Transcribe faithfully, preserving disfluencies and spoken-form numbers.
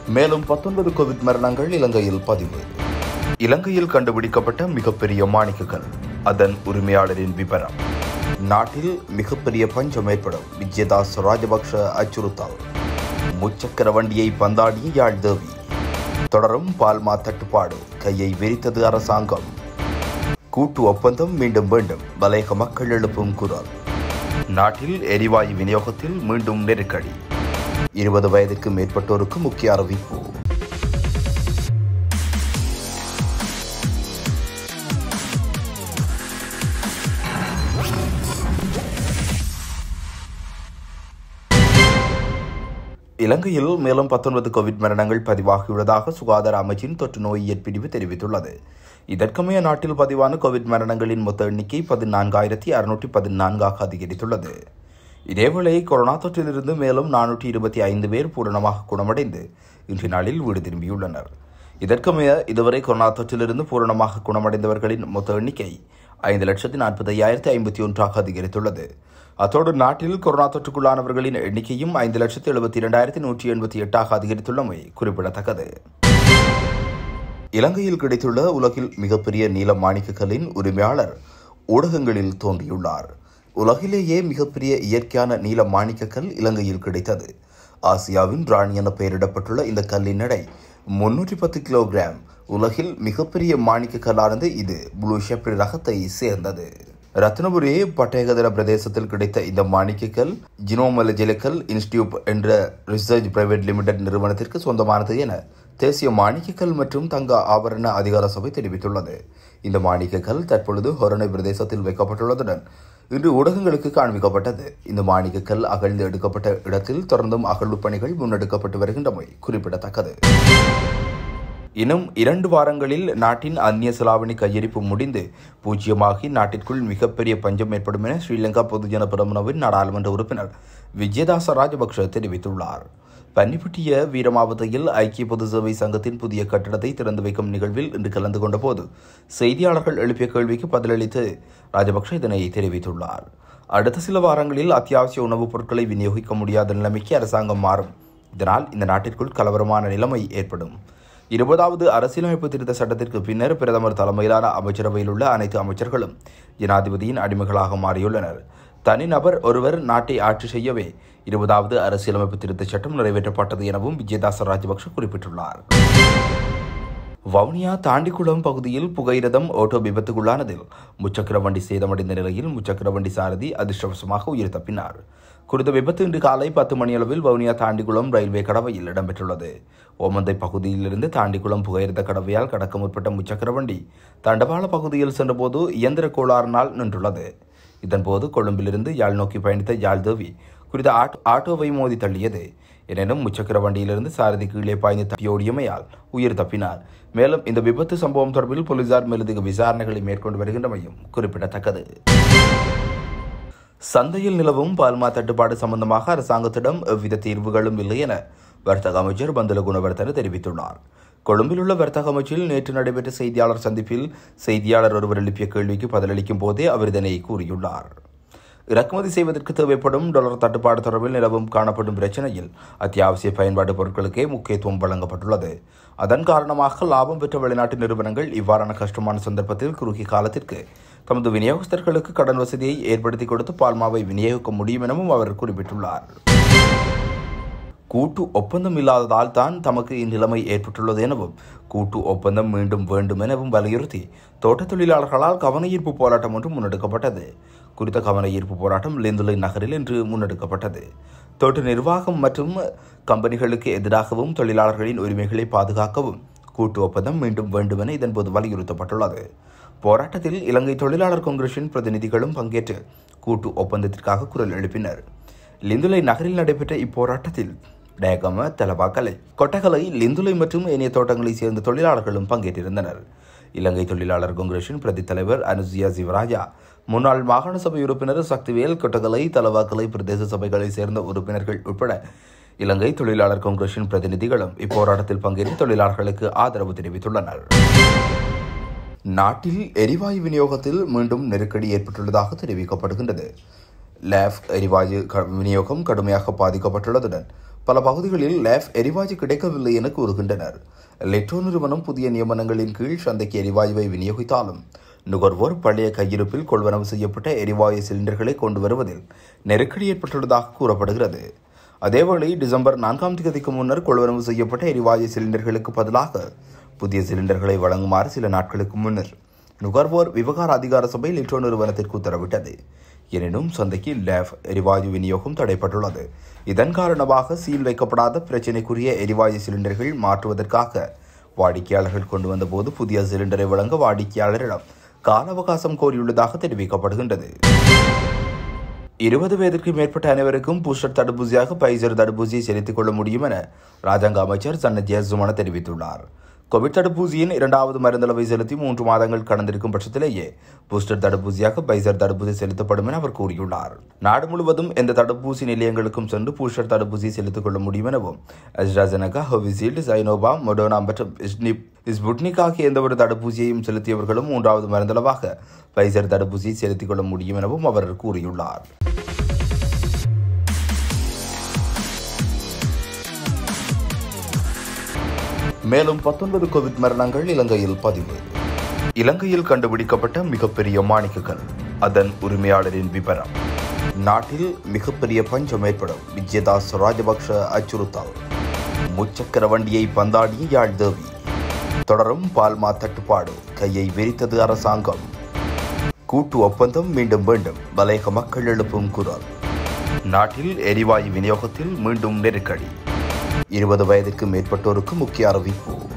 மேலும் பத்தொன்பது கோவிட் மரணங்கள் இலங்கையில் பதிவு. இலங்கையில் கண்டுபிடிக்கப்பட்ட மிகப்பெரிய மாணிக்கக்கல், அதன் உரிமையாளரின் விபரம். நாட்டில் மிகப்பெரிய பஞ்சம் ஏற்படும், விஜயதாஸ் ராஜபக்ஷ அச்சுறுத்தல். முச்சக்கர வண்டியை பந்தாடிய யாழ் தேவி. தொடரும் பால்மா தட்டுப்பாடு, கையை விரித்தது அரசாங்கம். கூட்டு ஒப்பந்தம் மீண்டும் வேண்டும், மலையக மக்கள் எழுப்பும் குரல். நாட்டில் எரிவாயு விநியோகத்தில் மீண்டும் நெருக்கடி. இருபது வயதுக்கு மேற்பட்டோருக்கு முக்கிய அறிவிப்பு. இலங்கையில் மேலும் பத்தொன்பது கோவிட் மரணங்கள் பதிவாகியுள்ளதாக சுகாதார அமைச்சின் தொற்று நோயியல் பிரிவு தெரிவித்துள்ளது. இதற்கமைய நாட்டில் பதிவான கோவிட் மரணங்களின் மொத்த எண்ணிக்கை பதினான்காயிரத்தி அறுநூற்றி பதினான்காக அதிகரித்துள்ளது. இதேவேளை கொரோனா தொற்றிலிருந்து மேலும் நானூற்றி இருபத்தி ஐந்து பேர் பூரணமாக குணமடைந்து இன்றைய நாளில் வீடு திரும்பியுள்ளனர். இதற்கமைய இதுவரை கொரோனா தொற்றிலிருந்து பூரணமாக குணமடைந்தவர்களின் மொத்த எண்ணிக்கை ஐந்து லட்சத்தி நாற்பத்தி ஐயாயிரத்தி ஐம்பத்தி ஒன்றாக அதிகரித்துள்ளது. அத்தோடு நாட்டில் கொரோனா தொற்றுக்குள்ளானவர்களின் எண்ணிக்கையும் ஐந்து லட்சத்தி எழுபத்தி இரண்டாயிரத்தி நூற்றி எண்பத்தி எட்டாக அதிகரித்துள்ளமை குறிப்பிடத்தக்கது. இலங்கையில் கிடைத்துள்ள உலகில் மிகப்பெரிய நீல மாணிக்கக்கல்லின் உரிமையாளர் ஊடகங்களில் தோன்றியுள்ளார். உலகிலேயே மிகப்பெரிய இயற்கையான நீல மாணிக்கக்கல் இலங்கையில் கிடைத்தது. ஆசியாவின் ராணி என பெயரிடப்பட்டுள்ள இந்த கல்லின் எடை முன்னூற்றி பத்து கிலோகிராம். உலகில் மிகப்பெரிய மாணிக்க கல்லானது இது ப்ளூ ஷெப்ரி ரகத்தை சேர்ந்தது. ரத்னபுரி பட்டேகதர பிரதேசத்தில் கிடைத்த இந்த மாணிக்கக்கல் ஜினோமலஜிலிக்கல் இன்ஸ்டிடியூட் என்ற ரிசர்ச் பிரைவேட் லிமிடெட் நிறுவனத்திற்கு சொந்தமானது என தேசிய மாணிக்கக்கல் மற்றும் தங்க ஆபரண அதிகார சபை தெரிவித்துள்ளது. இந்த மாணிக்கக்கல் தற்பொழுது ஹொரணை பிரதேசத்தில் வைக்கப்பட்டுள்ளதுடன் இன்று ஊடகங்களுக்கு காண்பிக்கப்பட்டது. இந்த மாணிக்கக்கல் அகழ்ந்து எடுக்கப்பட்ட இடத்தில் தொடர்ந்தும் அகழ்வு பணிகள் முன்னெடுக்கப்பட்டு வருகின்றமை குறிப்பிடத்தக்கது. இன்னும் இரண்டு வாரங்களில் நாட்டின் அந்நிய செலாவணி கையிருப்பு முடிந்து பூஜ்ஜியமாகி நாட்டிற்குள் மிகப்பெரிய பஞ்சம் ஏற்படும் என ஸ்ரீலங்கா பொதுஜன பெரமுனவின் நாடாளுமன்ற உறுப்பினர் விஜயதாஸ் ராஜபக்ஷ தெரிவித்துள்ளார். பன்னிப்பட்டிய வீரமாவத்தையில் ஐக்கிய பொது சேவை சங்கத்தின் புதிய கட்டடத்தை திறந்து வைக்கும் நிகழ்வில் இன்று கலந்து கொண்ட போது செய்தியாளர்கள் எழுப்பிய கேள்விக்கு பதிலளித்து ராஜபக்ஷ இதனை தெரிவித்துள்ளார். அடுத்த சில வாரங்களில் அத்தியாவசிய உணவுப் பொருட்களை விநியோகிக்க முடியாத நிலைமைக்கு அரசாங்கம் மாறும். இதனால் இந்த நாட்டிற்குள் கலவரமான நிலைமை ஏற்படும். இருபதாவது அரசியலமைப்பு திருத்த சட்டத்திற்கு பின்னர் பிரதமர் தலைமையிலான அமைச்சரவையில் உள்ள அனைத்து அமைச்சர்களும் ஜனாதிபதியின் அடிமைகளாக மாறியுள்ளனர். தனிநபர் ஒருவர் நாட்டை ஆட்சி செய்யவே இருபதாவது அரசியலமைப்பு திருத்த சட்டம் நிறைவேற்றப்பட்டது எனவும் விஜயதாஸ் ராஜபக்ஷ குறிப்பிட்டுள்ளார். வவுனியா தாண்டிக்குளம் பகுதியில் புகையிரதம் ஓட்டோ விபத்துக்குள்ளானதில் முச்சக்கர வண்டி சேதமடைந்த நிலையில் முச்சக்கர வண்டி சாரதி அதிர்ஷ்டவசமாக உயிர் தப்பினார். குறித்த விபத்து இன்று காலை பத்து மணியளவில் வவுனியா தாண்டிக்குளம் ரயில்வே கடவையில் இடம்பெற்றுள்ளது. ஓமந்தை பகுதியிலிருந்து தாண்டிக்குளம் புகையிரத கடவையால் கடக்க முற்பட்ட முச்சக்கர வண்டி தண்டவாள பகுதியில் சென்றபோது இயந்திர கோளாறினால் நின்றுள்ளது. இதன்போது கொழும்பிலிருந்து யாழ் நோக்கி பயணித்த யாழ் தேவி குறித்த ஆட்டோவை மோதி தள்ளியது. எனினும் முச்சக்கர வண்டியிலிருந்து சாரதி கீழே பாய்ந்து தப்பியோடியமையால் உயிர் தப்பினார். மேலும் இந்த விபத்து சம்பவம் தொடர்பில் போலீசார் மேலதிக விசாரணைகளை மேற்கொண்டு வருகின்றமையும் குறிப்பிடத்தக்கது. சந்தையில் நிலவும் பால்மா தட்டுப்பாடு சம்பந்தமாக அரசாங்கத்திடம் எவ்வித தீர்வுகளும் இல்லை என வர்த்தக அமைச்சர் பந்துல குணவர்தன தெரிவித்துள்ளார். கொழும்பில் உள்ள வர்த்தக அமைச்சில் நேற்று நடைபெற்ற செய்தியாளர் சந்திப்பில் செய்தியாளர் ஒருவர் எழுப்பிய கேள்விக்கு பதிலளிக்கும் போதே அவர் இதனை கூறியுள்ளார். இறக்குமதி செய்வதற்கு தேவைப்படும் டாலர் தட்டுப்பாடு தொடர்பில் நிலவும் காணப்படும் பிரச்சனையில் அத்தியாவசிய பயன்பாடு பொருட்களுக்கே முக்கியத்துவம் வழங்கப்பட்டுள்ளது. அதன் காரணமாக லாபம் பெற்ற வெளிநாட்டு நிறுவனங்கள் இவ்வாறான கஷ்டமான சந்தர்ப்பத்தில் குறுகிய காலத்திற்கு தமது விநியோகஸ்தர்களுக்கு கடன் வசதியை ஏற்படுத்தி கொடுத்து பால்மாவை விநியோகிக்க முடியும் எனவும் அவர் குறிப்பிட்டுள்ளார். கூட்டு ஒப்பந்தம் இல்லாததால் தான் தமக்கு இந்நிலைமை ஏற்பட்டுள்ளது எனவும் கூட்டு ஒப்பந்தம் மீண்டும் வேண்டும் எனவும் வலியுறுத்தி தோட்ட தொழிலாளர்களால் கவனஈர்ப்பு போராட்டம் ஒன்று முன்னெடுக்கப்பட்டது. குறித்த கவன ஈர்ப்பு போராட்டம் லிந்துலை நகரில் இன்று முன்னெடுக்கப்பட்டது. தோட்ட நிர்வாகம் மற்றும் கம்பெனிகளுக்கு எதிராகவும் தொழிலாளர்களின் உரிமைகளை பாதுகாக்கவும் கூட்டு ஒப்பந்தம் மீண்டும் வேண்டும் என இதன்போது வலியுறுத்தப்பட்டுள்ளது. போராட்டத்தில் இலங்கை தொழிலாளர் காங்கிரசின் பிரதிநிதிகளும் பங்கேற்று கூட்டு ஒப்பந்தத்திற்காக குரல் எழுப்பினர். லிந்துலை நகரில் நடைபெற்ற இப்போராட்டத்தில் டேகம, தலவாக்கலை, கொட்டகலை, லிந்துலை மற்றும் ஏனைய தோட்டங்களைச் சேர்ந்த தொழிலாளர்களும் பங்கேற்றிருந்தனர். இலங்கை தொழிலாளர் காங்கிரசின் பிரதி தலைவர் அனுசியா சிவராஜா, முன்னாள் மாகாண சபை உறுப்பினர் சக்திவேல், கொட்டகலை, தலவாக்கலை பிரதேச சபைகளைச் சேர்ந்த உறுப்பினர்கள் உட்பட இலங்கை தொழிலாளர் காங்கிரசின் பிரதிநிதிகளும் இப்போராட்டத்தில் பங்கேற்று தொழிலாளர்களுக்கு ஆதரவு தெரிவித்துள்ளனர். நாட்டில் எரிவாயு விநியோகத்தில் மீண்டும் நெருக்கடி ஏற்பட்டுள்ளதாக தெரிவிக்கப்படுகின்றது. லேப் எரிவாயு விநியோகம் கடுமையாக பாதிக்கப்பட்டுள்ளதுடன் பல பகுதிகளில் லேப் எரிவாயு கிடைக்கவில்லை என கூறுகின்றனர். லெட்டோ நிறுவனம் புதிய நியமனங்களின் கீழ் சந்தைக்கு எரிவாயுவை விநியோகித்தாலும் நுகர்வோர் பழைய கையிருப்பில் கொள்வனவு செய்யப்பட்ட எரிவாயு சிலிண்டர்களை கொண்டு வருவதில் நெருக்கடி ஏற்பட்டுள்ளதாக கூறப்படுகிறது. அதேவேளை டிசம்பர் நான்காம் தேதிக்கு முன்னர் கொள்வனவு செய்யப்பட்ட எரிவாயு சிலிண்டர்களுக்கு பதிலாக புதிய சிலிண்டர்களை வழங்குமாறு சில நாட்களுக்கு முன்னர் நுகர்வோர் விவகார அதிகார சபை லெட்டோ நிறுவனத்திற்கு உத்தரவிட்டது. எனினும் சந்தைக்கு லேப் எரிவாயு விநியோகம் தடைப்பட்டுள்ளது. இதன் காரணமாக சீல் வைக்கப்படாத பிரச்சினைக்குரிய எரிவாயு சிலிண்டர்கள் மாற்றுவதற்காக வாடிக்கையாளர்கள் கொண்டு வந்தபோது புதிய சிலிண்டரை வழங்க வாடிக்கையாளரிடம் கால அவகாசம் கோரியுள்ளதாக தெரிவிக்கப்படுகின்றது. இருபது வயதிற்கு மேற்பட்ட அனைவருக்கும் பூஸ்டர் தடுப்பூசியாக பைசர் தடுப்பூசியை செலுத்திக் கொள்ள முடியும் என ராஜாங்க அமைச்சர் சன்னத் ஜெயசுமன தெரிவித்துள்ளார். கோவிட் தடுப்பூசியின் இரண்டாவது மருந்தளவை செலுத்தி மூன்று மாதங்கள் கடந்திருக்கும் பட்சத்திலேயே பூஸ்டர் தடுப்பூசியாக பைசர் தடுப்பூசி செலுத்தப்படும் என அவர் கூறியுள்ளார். நாடு முழுவதும் எந்த தடுப்பூசி நிலையங்களுக்கும் சென்று பூஸ்டர் தடுப்பூசியை செலுத்திக் கொள்ள முடியும் எனவும் அஸ்ட்ராஜெனகா, கோவிஷீல்டு, சைனோவா, மொடர்னா மற்றும் ஸ்புட்னிக் ஆகிய எந்தவொரு தடுப்பூசியையும் செலுத்தியவர்களும் மூன்றாவது மருந்தளவாக பைசர் தடுப்பூசியை செலுத்திக் கொள்ள முடியும் எனவும் அவர் கூறியுள்ளார். மேலும் பத்தொன்பது கோவிட் மரணங்கள் இலங்கையில் பதிவு. இலங்கையில் கண்டுபிடிக்கப்பட்ட மிகப்பெரிய மாணிக்கக்கல், அதன் உரிமையாளரின் விபரம். நாட்டில் மிகப்பெரிய பஞ்சம் ஏற்படும், விஜயதாஸ் ராஜபக்ஷ அச்சுறுத்தல். முச்சக்கர வண்டியை பந்தாடிய யாழ்தேவி. தொடரும் பால்மா தட்டுப்பாடு, கையை விரித்தது அரசாங்கம். கூட்டு ஒப்பந்தம் மீண்டும் வேண்டும், மலையக மக்கள் எழுப்பும் குரல். நாட்டில் எரிவாயு விநியோகத்தில் மீண்டும் நெருக்கடி. இருபது வயதுக்கு மேற்பட்டோருக்கு முக்கிய அறிவிப்பு.